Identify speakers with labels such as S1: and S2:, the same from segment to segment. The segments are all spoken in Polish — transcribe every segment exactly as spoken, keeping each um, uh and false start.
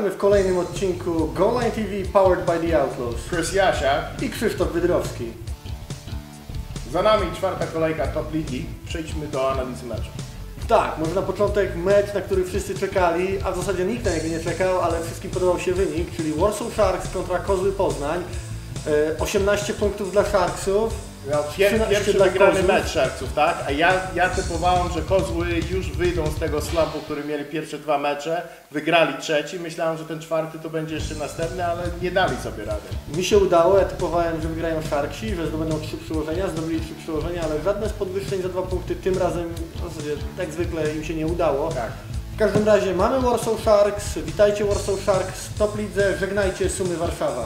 S1: Witamy w kolejnym odcinku Goal Line T V Powered by the Outlaws.
S2: Chris Jasiak
S1: i Krzysztof Wydrowski.
S2: Za nami czwarta kolejka Top Ligi. Przejdźmy do analizy meczu.
S1: Tak, może na początek mecz, na który wszyscy czekali, a w zasadzie nikt na niego nie czekał, ale wszystkim podobał się wynik, czyli Warsaw Sharks kontra Kozły Poznań. osiemnaście punktów dla Sharksów.
S2: Miał pier pierwszy wygrany mecz Sharksów, tak? A ja, ja typowałem, że Kozły już wyjdą z tego slumpu, który mieli pierwsze dwa mecze, wygrali trzeci. Myślałem, że ten czwarty to będzie jeszcze następny, ale nie dali sobie rady.
S1: Mi się udało, ja typowałem, że wygrają Sharksi, że zdobędą trzy przyłożenia, zdobyli trzy przyłożenia, ale żadne z podwyższeń za dwa punkty tym razem, w zasadzie jak zwykle im się nie udało.
S2: Tak.
S1: W każdym razie mamy Warsaw Sharks, witajcie Warsaw Sharks w Top Lidze, żegnajcie Sumy Warszawa.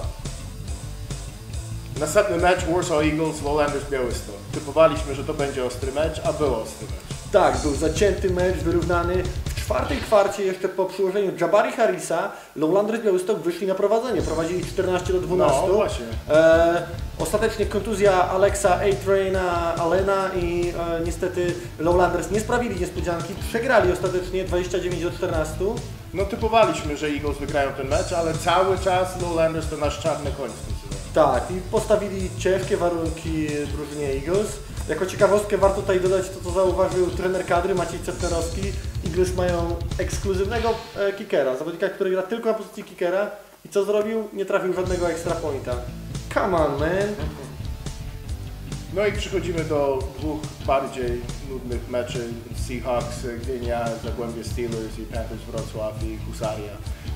S2: Następny mecz Warsaw Eagles, Lowlanders Białystok. Typowaliśmy, że to będzie ostry mecz, a był ostry mecz.
S1: Tak, był zacięty mecz, wyrównany. W czwartej kwarcie jeszcze po przyłożeniu Jabari Harrisa Lowlanders Białystok wyszli na prowadzenie. Prowadzili czternaście do dwunastu.
S2: No właśnie.
S1: E, ostatecznie kontuzja Alexa A-Traina Allena i e, niestety Lowlanders nie sprawili niespodzianki. Przegrali ostatecznie dwadzieścia dziewięć do czternastu.
S2: No typowaliśmy, że Eagles wygrają ten mecz, ale cały czas Lowlanders to nasz czarny koń.
S1: Tak, i postawili ciężkie warunki drużynie Eagles. Jako ciekawostkę warto tutaj dodać to, co zauważył trener kadry Maciej Cetnerowski. Eagles mają ekskluzywnego e, kickera, zawodnika, który gra tylko na pozycji kickera. I co zrobił? Nie trafił żadnego extra pointa. Come on, man!
S2: No i przechodzimy do dwóch bardziej nudnych meczy. Seahawks, Gdynia, Zagłębie Steelers i Panthers Wrocław i Husaria.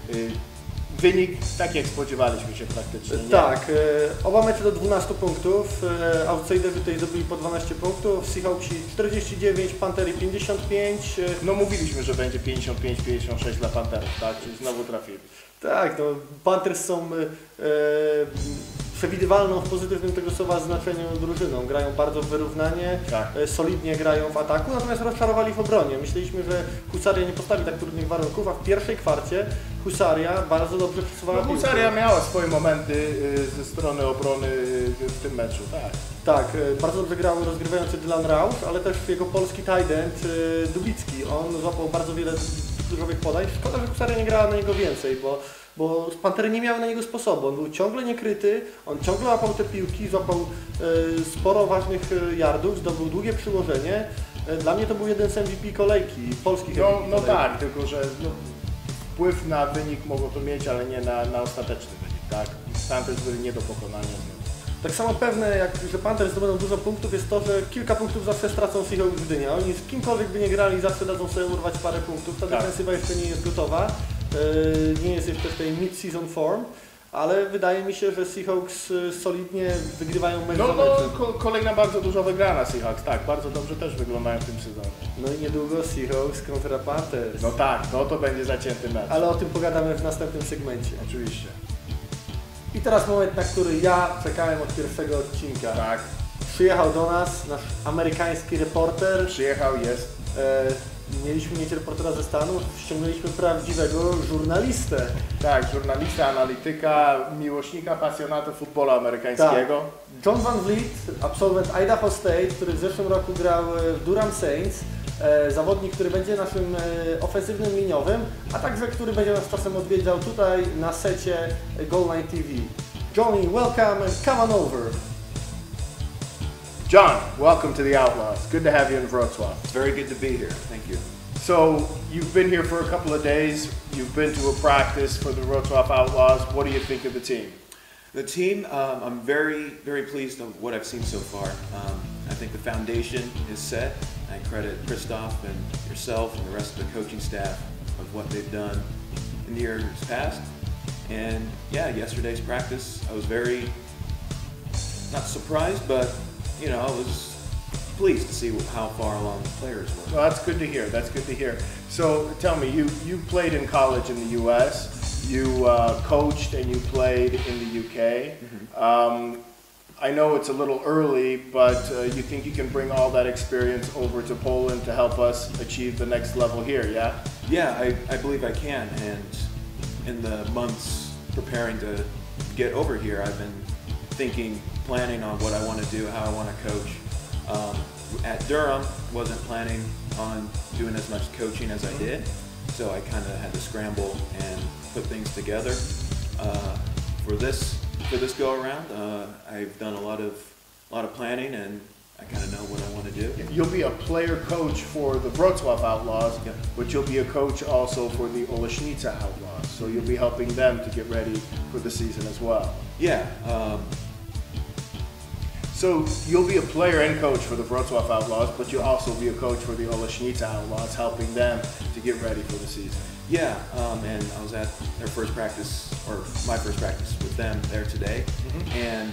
S2: Wynik tak jak spodziewaliśmy się praktycznie. Nie?
S1: Tak, e, oba mecze do dwunastu punktów, e, outsiderzy tutaj zdobyli po dwanaście punktów, Seahawksi czterdzieści dziewięć, Pantery pięćdziesiąt pięć. E,
S2: no mówiliśmy, że będzie pięćdziesiąt pięć pięćdziesiąt sześć dla Panterów, tak? Czyli znowu trafili.
S1: Tak, no Panthers są e, przewidywalną w pozytywnym tego słowa znaczeniu drużyną. Grają bardzo wyrównanie,
S2: tak.
S1: e, solidnie grają w ataku, natomiast rozczarowali w obronie. Myśleliśmy, że Husaria nie postawi tak trudnych warunków, a w pierwszej kwarcie Husaria bardzo dobrze przesuwała
S2: no, Husaria miała swoje momenty y, ze strony obrony y, w tym meczu, tak.
S1: Tak, e, bardzo dobrze grał rozgrywający Dylan Rauch, ale też jego polski tight end e, Dubicki. On złapał bardzo wiele dużowych podań. Szkoda, że Husaria nie grała na niego więcej, bo bo Pantery nie miały na niego sposobu. On był ciągle niekryty, on ciągle łapał te piłki, złapał e, sporo ważnych yardów, zdobył długie przyłożenie. E, dla mnie to był jeden z M V P kolejki, polskich
S2: no,
S1: M V P
S2: no
S1: kolejki.
S2: tak, tylko że no, wpływ na wynik mogło to mieć, ale nie na, na ostateczny wynik, tak? Panthers byli nie do pokonania.
S1: Tak samo pewne, jak, że Panthers zdobędą dużo punktów, jest to, że kilka punktów zawsze stracą Seahawks w Gdynia. Oni z kimkolwiek by nie grali, zawsze dadzą sobie urwać parę punktów. Ta
S2: tak.
S1: defensywa jeszcze nie jest gotowa. Nie jest jeszcze w tej mid-season form, ale wydaje mi się, że Seahawks solidnie wygrywają mecz
S2: No,
S1: za
S2: no
S1: meczem.
S2: ko kolejna bardzo dużo wygrana Seahawks, tak, bardzo dobrze też wyglądają w tym sezonie.
S1: No i niedługo Seahawks kontra Panthers.
S2: No tak, no to będzie zacięty mecz.
S1: Ale o tym pogadamy w następnym segmencie.
S2: Oczywiście.
S1: I teraz moment, na który ja czekałem od pierwszego odcinka.
S2: Tak.
S1: Przyjechał do nas nasz amerykański reporter.
S2: Przyjechał, jest.
S1: E, Mieliśmy mieć reportera ze Stanów, ściągnęliśmy prawdziwego żurnalistę.
S2: Tak, żurnalista, analityka, miłośnika, pasjonata futbolu amerykańskiego.
S1: Tak. John Van Vliet, absolwent Idaho State, który w zeszłym roku grał w Durham Saints. E, zawodnik, który będzie naszym e, ofensywnym liniowym, a także który będzie nas czasem odwiedzał tutaj na secie Goal Line T V. Johnny, welcome and come on over.
S2: John, welcome to the Outlaws. Good to have you in Wrocław.
S3: It's very good to be here. Thank you.
S2: So, you've been here for a couple of days. You've been to a practice for the Wrocław Outlaws. What do you think of the team?
S3: The team, um, I'm very, very pleased with what I've seen so far. Um, I think the foundation is set. I credit Christoph and yourself and the rest of the coaching staff of what they've done in the years past. And yeah, yesterday's practice, I was very, not surprised, but you know, I was pleased to see how far along the players were.
S2: Well, that's good to hear. That's good to hear. So, tell me, you, you played in college in the U S, you uh, coached and you played in the U K. Mm-hmm. um, I know it's a little early, but uh, you think you can bring all that experience over to Poland to help us achieve the next level here, yeah?
S3: Yeah, I, I believe I can, and in the months preparing to get over here, I've been thinking, planning on what I want to do, how I want to coach. Um, at Durham, wasn't planning on doing as much coaching as I did, so I kind of had to scramble and put things together. Uh, for this for this go around, uh, I've done a lot of a lot of planning, and I kind of know what I want to do.
S2: You'll be a player coach for the Wrocław Outlaws,
S3: Yep.
S2: but you'll be a coach also for the Oleśnica Outlaws. So you'll be helping them to get ready for the season as well.
S3: Yeah. Um,
S2: So you'll be a player and coach for the Wrocław Outlaws, but you'll also be a coach for the Oleśnica Outlaws, helping them to get ready for the season.
S3: Yeah, um, and I was at their first practice, or my first practice with them there today, and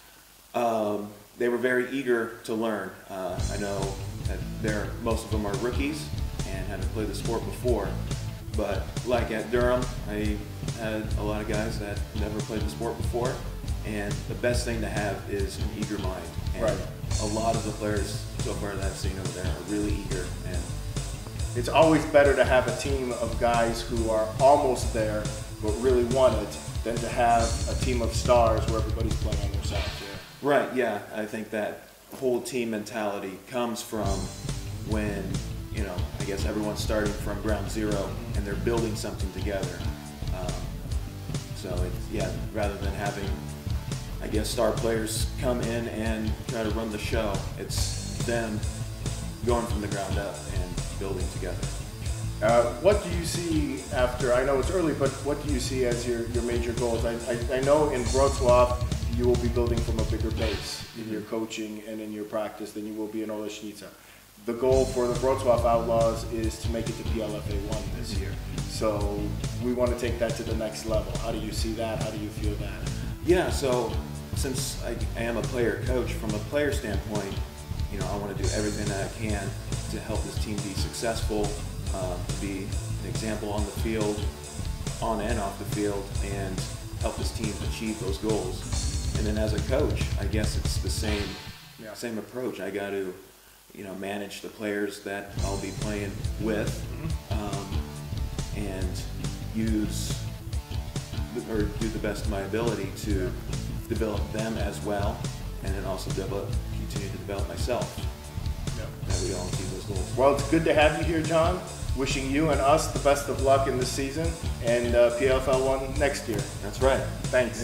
S3: um, they were very eager to learn. Uh, I know that they're, most of them are rookies and haven't played the sport before, but like at Durham, I had a lot of guys that never played the sport before, and the best thing to have is an eager mind. And
S2: Right.
S3: a lot of the players so far that I've seen over there are really eager, and
S2: It's always better to have a team of guys who are almost there but really want it than to have a team of stars where everybody's playing on their side. Yeah.
S3: Right, yeah. I think that whole team mentality comes from when, you know, I guess everyone's starting from ground zero and they're building something together. Um, so, it's, yeah, rather than having, I guess, star players come in and try to run the show, it's them going from the ground up and building together.
S2: Uh, what do you see after, I know it's early, but what do you see as your, your major goals? I, I, I know in Wrocław you will be building from a bigger base in your coaching and in your practice than you will be in Oleśnica. The goal for the Wrocław Outlaws is to make it to P L F A one this year. So we want to take that to the next level. How do you see that? How do you feel that?
S3: Yeah, so since I, I am a player coach, from a player standpoint, you know, I want to do everything that I can to help this team be successful, uh, to be an example on the field, on and off the field, and help this team achieve those goals. And then as a coach, I guess it's the same,
S2: Yeah.
S3: same approach. I got to, you know, manage the players that I'll be playing with, um, and use the, or do the best of my ability to develop them as well, and then also develop, continue to develop myself. That we all achieve those goals.
S2: Well, it's good to have you here, John. Wishing you and us the best of luck in this season and uh, P L F L one next year.
S3: That's right.
S2: Thanks.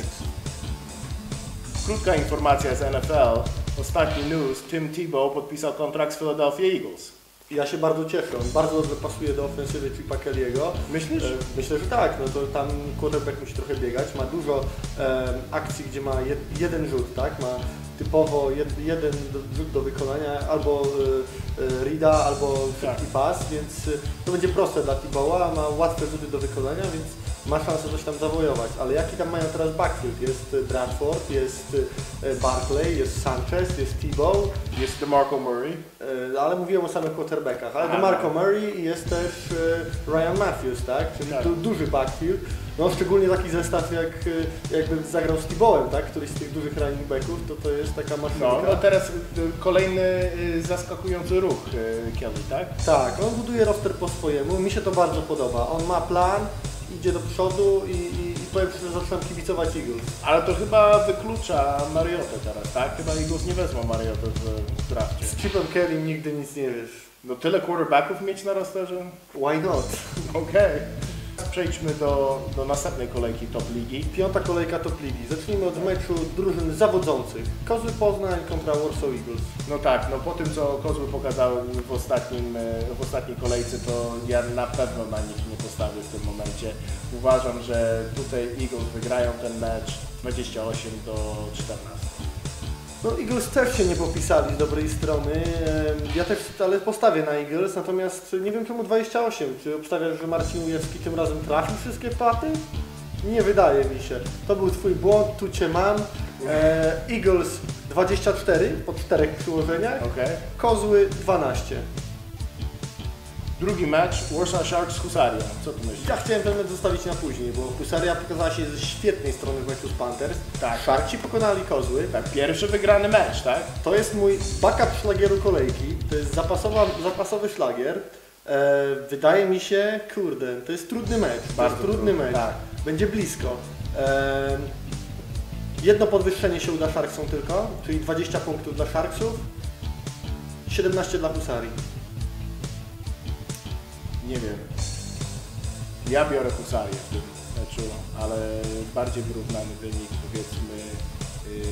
S2: Krótka informacja z N F L. Ostatni news. Tim Tebow podpisał kontrakt z Philadelphia Eagles.
S1: Ja się bardzo cieszę, on bardzo dobrze pasuje do ofensywy Chipa Kelly'ego.
S2: Myślisz?
S1: E, Myślę, że tak, no to tam quarterback musi trochę biegać, ma dużo e, akcji, gdzie ma jed, jeden rzut, tak? Ma typowo jed, jeden do, rzut do wykonania, albo e, e, reada, albo szybki pas, więc e, to będzie proste dla Tebowa, ma łatwe rzuty do wykonania, więc ma szansę coś tam zawojować. Ale jaki tam mają teraz backfield? Jest Bradford, jest e, Barkley, jest Sanchez, jest Tebow.
S2: Jest DeMarco Murray.
S1: E, ale mówiłem o samych quarterbackach, ale
S2: Aha,
S1: DeMarco
S2: no.
S1: Murray i jest też e, Ryan Matthews, tak? Czyli
S2: Tak.
S1: du, duży backfield. No szczególnie taki zestaw jak e, jakby zagrał z Tebowem, tak? Któryś z tych dużych running backów, to to jest taka maszynka.
S2: No, no teraz y, kolejny y, zaskakujący ruch y, Kelly, tak?
S1: Tak, on buduje roster po swojemu, mi się to bardzo podoba. On ma plan, idzie do przodu i, i, i powiem Ci, że zaczynam kibicować Eagles.
S2: Ale to chyba wyklucza Mariotę teraz, tak? Chyba Eagles nie wezmą Mariotę w, w drafcie.
S1: Z Chipem Kelly nigdy nic nie wiesz.
S2: No tyle quarterbacków mieć na rosterze?
S1: Why not?
S2: Okej. Przejdźmy do, do następnej kolejki Top Ligi.
S1: Piąta kolejka Top Ligi. Zacznijmy od meczu drużyn zawodzących. Kozły Poznań kontra Warsaw Eagles.
S2: No tak, no po tym co Kozły pokazały w, ostatnim, w ostatniej kolejce, to ja na pewno na nich nie postawię w tym momencie. Uważam, że tutaj Eagles wygrają ten mecz dwadzieścia osiem do czternastu.
S1: No Eagles też się nie popisali z dobrej strony. Ja też ale postawię na Eagles, natomiast nie wiem czemu dwadzieścia osiem. Czy obstawiasz, że Marcin Ujewski tym razem trafił wszystkie paty? Nie wydaje mi się. To był Twój błąd, tu Cię mam. Eagles dwadzieścia cztery po czterech przyłożeniach,
S2: Okay.
S1: Kozły dwanaście.
S2: Drugi mecz Warsaw Sharks Husaria. Co tu myślisz?
S1: Ja chciałem ten mecz zostawić na później, bo Husaria pokazała się ze świetnej strony w meczu z Panthers.
S2: Tak.
S1: Sharksi pokonali Kozły.
S2: Tak, pierwszy wygrany mecz, tak?
S1: To jest mój backup szlagieru kolejki. To jest zapasowa, zapasowy szlagier. E, wydaje mi się, kurde, to jest trudny mecz. To
S2: Bardzo
S1: jest trudny
S2: trudny,
S1: mecz.
S2: tak.
S1: Będzie blisko. E, jedno podwyższenie się uda Sharksom tylko, czyli dwadzieścia punktów dla Sharksów, siedemnaście dla Husarii.
S2: Nie wiem. Ja biorę Husarię w tym meczu, ale bardziej wyrównany wynik, powiedzmy yy,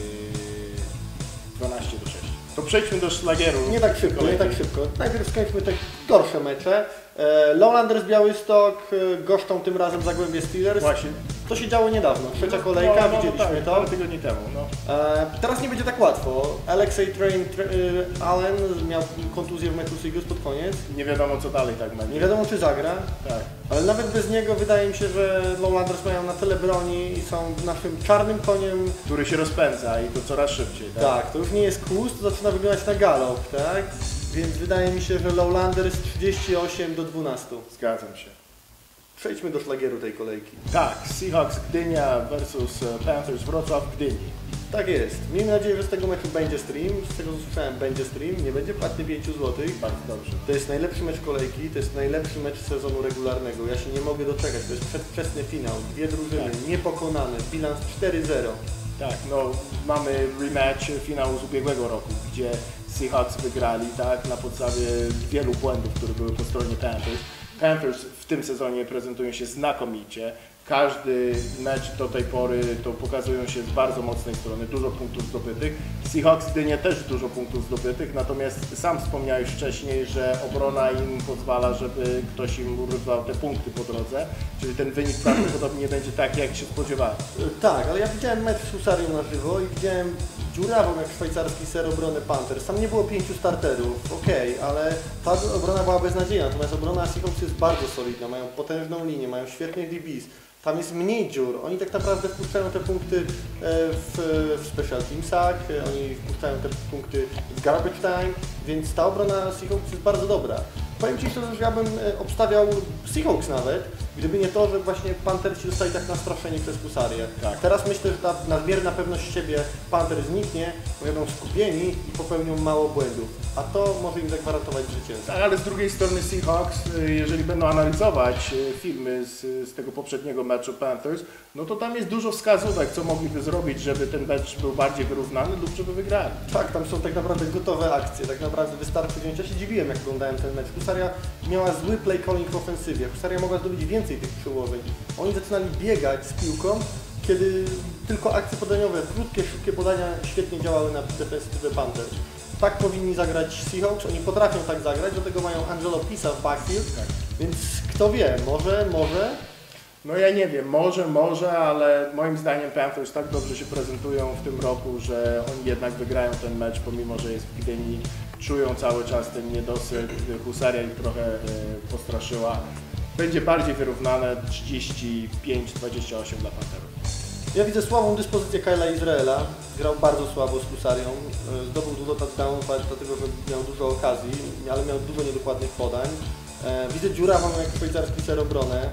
S2: dwanaście do sześciu. To przejdźmy do szlagieru.
S1: Nie tak szybko, nie tak szybko. Najpierw skończmy te gorsze mecze. E, Lowlanders Białystok e, goszczą tym razem Zagłębie Steelers.
S2: Właśnie.
S1: To się działo niedawno, trzecia kolejka,
S2: no, no,
S1: widzieliśmy
S2: tak,
S1: to.
S2: parę tygodni temu. No.
S1: E, teraz nie będzie tak łatwo. Alexei Train tra, e, Allen miał kontuzję w meczu z Eagles pod koniec.
S2: Nie wiadomo co dalej tak będzie.
S1: Nie wiadomo czy zagra,
S2: Tak.
S1: ale nawet bez niego wydaje mi się, że Lowlanders mają na tyle broni i są naszym czarnym koniem.
S2: Który się rozpędza i to coraz szybciej. Tak.
S1: Tak, to już nie jest kłus, to zaczyna wyglądać na galop, tak? Więc wydaje mi się, że Lowlanders trzydzieści osiem do dwunastu.
S2: Zgadzam się.
S1: Przejdźmy do szlagieru tej kolejki.
S2: Tak, Seahawks Gdynia versus Panthers Wrocław Gdyni.
S1: Tak jest. Miejmy nadzieję, że z tego meczu będzie stream. Z tego co słyszałem, będzie stream. Nie będzie płatny pięć złotych.
S2: Bardzo dobrze.
S1: To jest najlepszy mecz kolejki, to jest najlepszy mecz sezonu regularnego. Ja się nie mogę doczekać. To jest przedwczesny finał. Dwie drużyny
S2: Tak.
S1: niepokonane. Bilans cztery zero.
S2: Tak, no mamy rematch finału z ubiegłego roku, gdzie Seahawks wygrali, tak, na podstawie wielu błędów, które były po stronie Panthers. Panthers w tym sezonie prezentują się znakomicie. Każdy mecz do tej pory to pokazują się z bardzo mocnej strony, dużo punktów zdobytych. Seahawks Gdynia też dużo punktów zdobytych, natomiast sam wspomniałeś wcześniej, że obrona im pozwala, żeby ktoś im urwał te punkty po drodze, czyli ten wynik prawdopodobnie nie będzie taki, jak się spodziewałem.
S1: Tak, ale ja widziałem mecz z Husarią na żywo i widziałem dziurawą jak szwajcarski ser obronę Panthers. Tam nie było pięciu starterów, okej, okay, ale ta obrona była beznadziejna, natomiast obrona Seahawks jest bardzo solidna, mają potężną linię, mają świetnych D Bs. Tam jest mniej dziur, oni tak naprawdę wpuszczają te punkty w, w special teamsach, oni wpuszczają te punkty w garbage time, więc ta obrona Seahawks jest bardzo dobra. Powiem Ci szczerze, że ja bym obstawiał Seahawks nawet, gdyby nie to, że właśnie Panthersi zostali tak nastraszeni przez Husarię.
S2: Tak.
S1: Teraz myślę, że ta nadmierna pewność siebie Panthers zniknie, bo będą skupieni i popełnią mało błędów, a to może im zagwarantować zwycięstwo.
S2: Tak, ale z drugiej strony Seahawks, jeżeli będą analizować filmy z, z tego poprzedniego meczu Panthers, no to tam jest dużo wskazówek, co mogliby zrobić, żeby ten mecz był bardziej wyrównany lub żeby wygrali.
S1: Tak, tam są tak naprawdę gotowe akcje, tak naprawdę wystarczy wziąć. Ja się dziwiłem, jak oglądałem ten mecz. Husaria miała zły play calling w ofensywie. Husaria mogła zdobyć więcej tych przełożeń. Oni zaczynali biegać z piłką, kiedy tylko akcje podaniowe, krótkie, szybkie podania świetnie działały na defensywę Panthers. Tak powinni zagrać Seahawks, oni potrafią tak zagrać, do tego mają Angelo Pisa w backfield,
S2: Tak.
S1: więc kto wie, może, może.
S2: No ja nie wiem, może, może, ale moim zdaniem Panthers tak dobrze się prezentują w tym roku, że oni jednak wygrają ten mecz, pomimo że jest w Gdyni, czują cały czas ten niedosyt, Husaria ich trochę e, postraszyła. Będzie bardziej wyrównane trzydzieści pięć dwadzieścia osiem dla Pantherów.
S1: Ja widzę słabą dyspozycję Kyla Izraela, grał bardzo słabo z Husarią, zdobył dużo touchdownów, dlatego że miał dużo okazji, ale miał dużo niedokładnych podań. Widzę dziurawą jak szwajcarski ser obronę.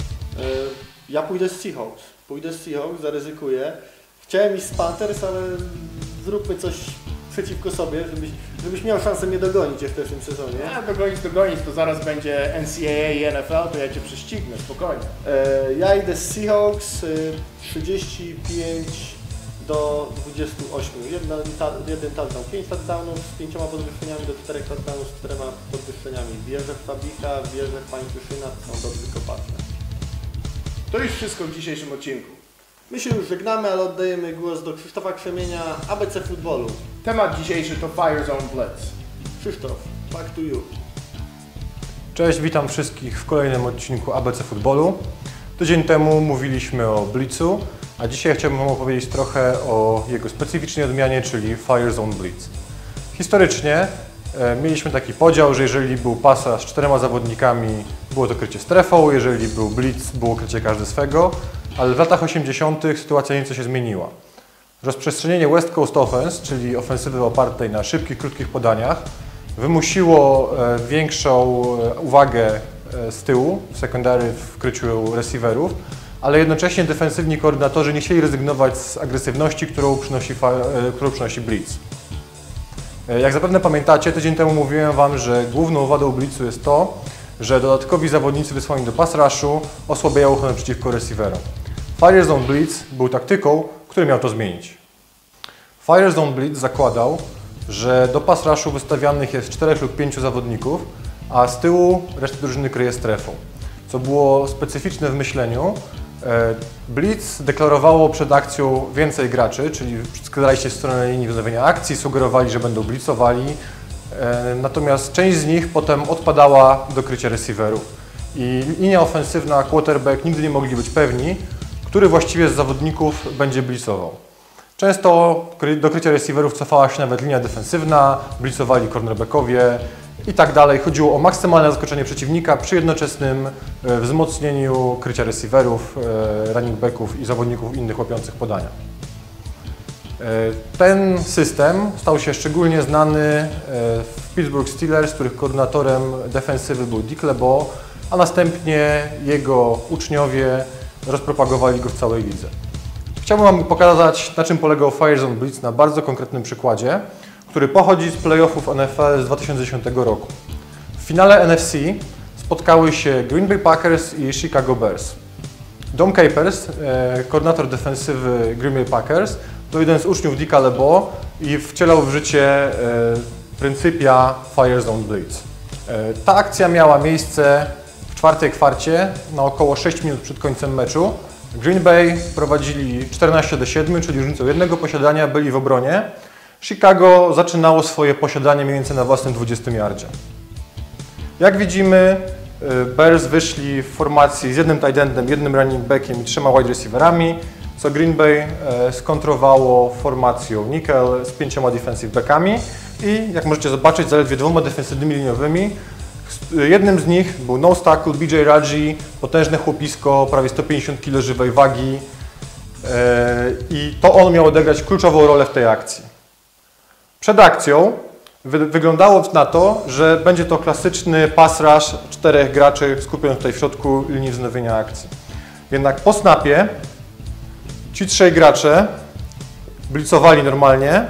S1: Ja pójdę z Seahawks, pójdę z Seahawks, zaryzykuję. Chciałem iść z Panthers, ale zróbmy coś przeciwko sobie, żebyś, żebyś miał szansę mnie dogonić jeszcze w tym sezonie.
S2: Ja dogonić, dogonić, to zaraz będzie N C A A i N F L, to ja Cię prześcignę, spokojnie.
S1: Ja idę z Seahawks, trzydzieści pięć do dwudziestu ośmiu. Jedna, ta, jeden touchdown, pięć touchdownów z pięcioma podwyższeniami do czterech touchdownów z czterema podwyższeniami. Wierzę w Fabicha, wierzę w Pańczyszyna, to są dobrzy kopacze.
S2: To już wszystko w dzisiejszym odcinku.
S1: My się już żegnamy, ale oddajemy głos do Krzysztofa Krzemienia, A B C Futbolu.
S2: Temat dzisiejszy to Fire Zone Blitz.
S1: Krzysztof, back to you.
S4: Cześć, witam wszystkich w kolejnym odcinku A B C Futbolu. Tydzień temu mówiliśmy o Blitzu, a dzisiaj chciałbym Wam opowiedzieć trochę o jego specyficznej odmianie, czyli Fire Zone Blitz. Historycznie e, mieliśmy taki podział, że jeżeli był pasa z czterema zawodnikami, było to krycie strefą, jeżeli był Blitz, było krycie każdy swego, ale w latach osiemdziesiątych sytuacja nieco się zmieniła. Rozprzestrzenienie West Coast Offense, czyli ofensywy opartej na szybkich, krótkich podaniach, wymusiło e, większą e, uwagę e, z tyłu, w secondary w kryciu receiverów, ale jednocześnie defensywni koordynatorzy nie chcieli rezygnować z agresywności, którą przynosi, e, którą przynosi blitz. E, jak zapewne pamiętacie, tydzień temu mówiłem Wam, że główną wadą blitzu jest to, że dodatkowi zawodnicy wysłani do pass rushu osłabiają ochronę przeciwko receiverom. Fire Zone Blitz był taktyką, który miał to zmienić. Fire Zone Blitz zakładał, że do pass rushu wystawianych jest czterech lub pięciu zawodników, a z tyłu resztę drużyny kryje strefą. co było specyficzne w myśleniu. Blitz deklarowało przed akcją więcej graczy, czyli składali się w stronę linii wznowienia akcji, sugerowali, że będą blitzowali, natomiast część z nich potem odpadała do krycia receiverów. I linia ofensywna, quarterback nigdy nie mogli być pewni, który właściwie z zawodników będzie blitzował. Często do krycia receiverów cofała się nawet linia defensywna, blitzowali cornerbackowie i tak dalej. Chodziło o maksymalne zaskoczenie przeciwnika przy jednoczesnym wzmocnieniu krycia receiverów, running backów i zawodników innych łapiących podania. Ten system stał się szczególnie znany w Pittsburgh Steelers, których koordynatorem defensywy był Dick LeBeau, a następnie jego uczniowie rozpropagowali go w całej lidze. Chciałbym Wam pokazać, na czym polegał Fire Zone Blitz na bardzo konkretnym przykładzie, który pochodzi z playoffów N F L z dwa tysiące dziesiątego roku. W finale N F C spotkały się Green Bay Packers i Chicago Bears. Dom Capers, e, koordynator defensywy Green Bay Packers, to jeden z uczniów Dicka LeBeau i wcielał w życie e, pryncypia Fire Zone Blitz. E, ta akcja miała miejsce w czwartej kwarcie, na około sześć minut przed końcem meczu. Green Bay prowadzili czternaście do siedmiu, czyli różnicą jednego posiadania, byli w obronie. Chicago zaczynało swoje posiadanie mniej więcej na własnym dwudziestym yardzie. Jak widzimy, Bears wyszli w formacji z jednym tight endem, jednym running backiem i trzema wide receiverami, co Green Bay skontrowało formacją nickel z pięcioma defensive backami i jak możecie zobaczyć, zaledwie dwoma defensywnymi liniowymi. Jednym z nich był nose tackle B J Raji, potężne chłopisko, prawie sto pięćdziesiąt kilo żywej wagi i to on miał odegrać kluczową rolę w tej akcji. Przed akcją wy wyglądało na to, że będzie to klasyczny pass rush czterech graczy skupionych tutaj w środku linii wznowienia akcji. Jednak po snapie ci trzej gracze blitzowali normalnie,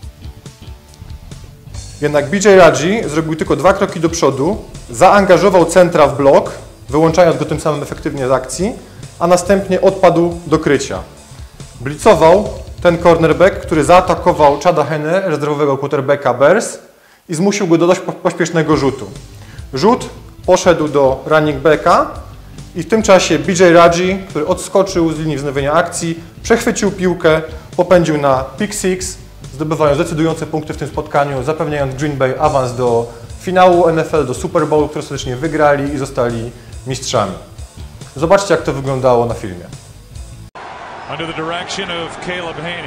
S4: jednak B J Raji zrobił tylko dwa kroki do przodu, zaangażował centra w blok, wyłączając go tym samym efektywnie z akcji, a następnie odpadł do krycia. Blitzował ten cornerback, który zaatakował Chada Henne, rezerwowego quarterbacka Bears i zmusił go do dość pośpiesznego rzutu. Rzut poszedł do running backa i w tym czasie B J Raji, który odskoczył z linii wznowienia akcji, przechwycił piłkę, popędził na pick six, zdobywając decydujące punkty w tym spotkaniu, zapewniając Green Bay awans do finału N F L, do Super Bowlu, który ostatecznie wygrali i zostali mistrzami. Zobaczcie, jak to wyglądało na filmie.
S5: Under the direction of Caleb Haney.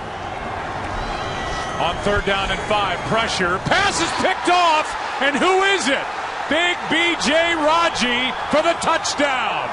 S5: On third down and five, pressure, pass is picked off, and who is it? Big B J Raji for the touchdown.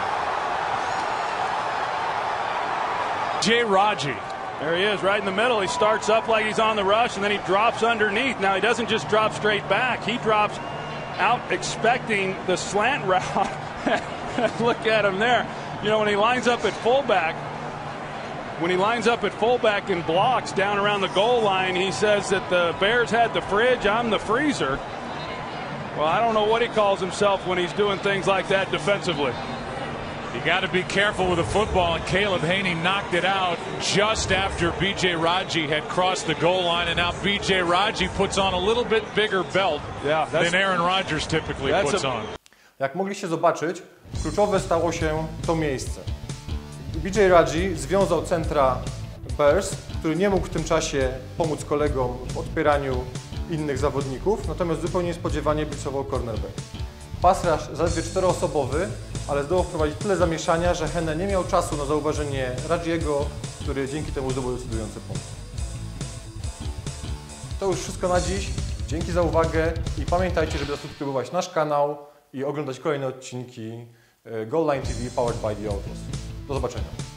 S5: B J Raji.
S6: There he is, right in the middle. He starts up like he's on the rush, and then he drops underneath. Now, he doesn't just drop straight back. He drops out expecting the slant route. Look at him there. You know, when he lines up at fullback, when he lines up at fullback and blocks down around the goal line, he says that the Bears had the fridge, I'm the freezer. Well, I don't know what he calls himself when he's doing things like that defensively.
S5: You got to be careful with the football, and Caleb Haney knocked it out just after B J Raji had crossed the goal line, and now B J Raji puts on a little bit bigger belt
S6: yeah,
S5: than Aaron Rodgers typically puts on.
S4: Jak mogliście zobaczyć, kluczowe stało się to miejsce. B J Raji związał centra Bears, który nie mógł w tym czasie pomóc kolegom w odpieraniu innych zawodników, natomiast zupełnie niespodziewanie blitzował cornerback. Pass rush zaledwie czteroosobowy, ale zdołał wprowadzić tyle zamieszania, że Henne nie miał czasu na zauważenie Rajiego, który dzięki temu zdobył decydujący punkt. To już wszystko na dziś. Dzięki za uwagę i pamiętajcie, żeby zasubskrybować nasz kanał i oglądać kolejne odcinki Goal Line T V powered by the Autos. Do zobaczenia.